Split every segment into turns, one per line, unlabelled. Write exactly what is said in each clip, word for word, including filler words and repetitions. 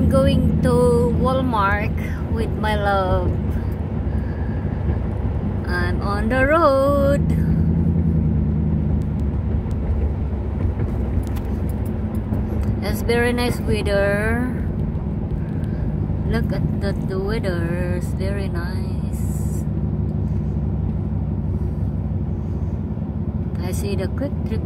I'm going to Walmart with my love. I'm on the road. It's very nice weather. Look at the, the weather. It's very nice. I see the quick trip.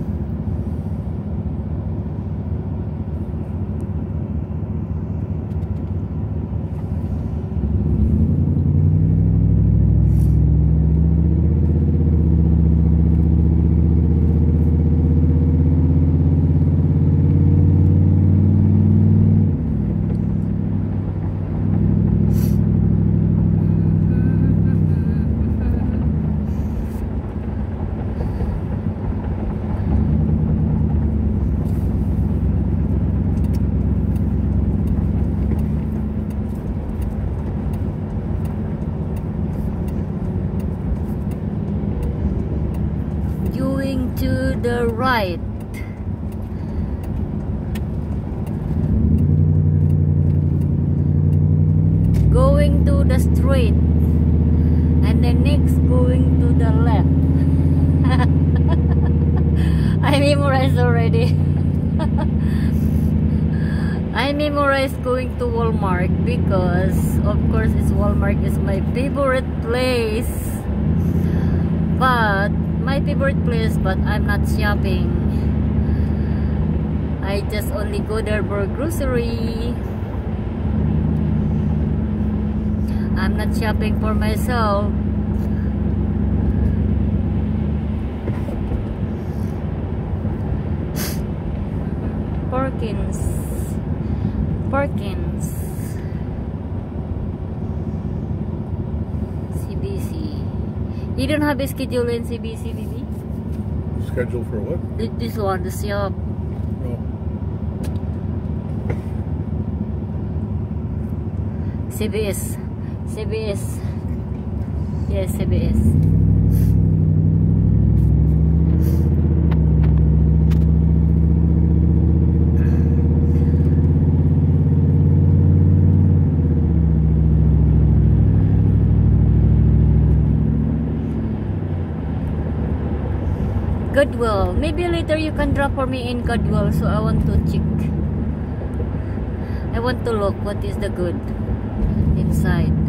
To the right. Going to the straight. And then next going to the left. I memorized already. I memorized going to Walmart because of course it's Walmart is my favorite place. But my favorite place, but I'm not shopping. I just only go there for grocery. I'm not shopping for myself. Perkins. Perkins. C B C. You don't have a schedule in C B C, maybe?
Schedule for what?
This one, the shop.
No.
C B S. C B S. Yes, C B S. Goodwill. Maybe later you can drop for me in Goodwill, so I want to check. I want to look what is the good inside.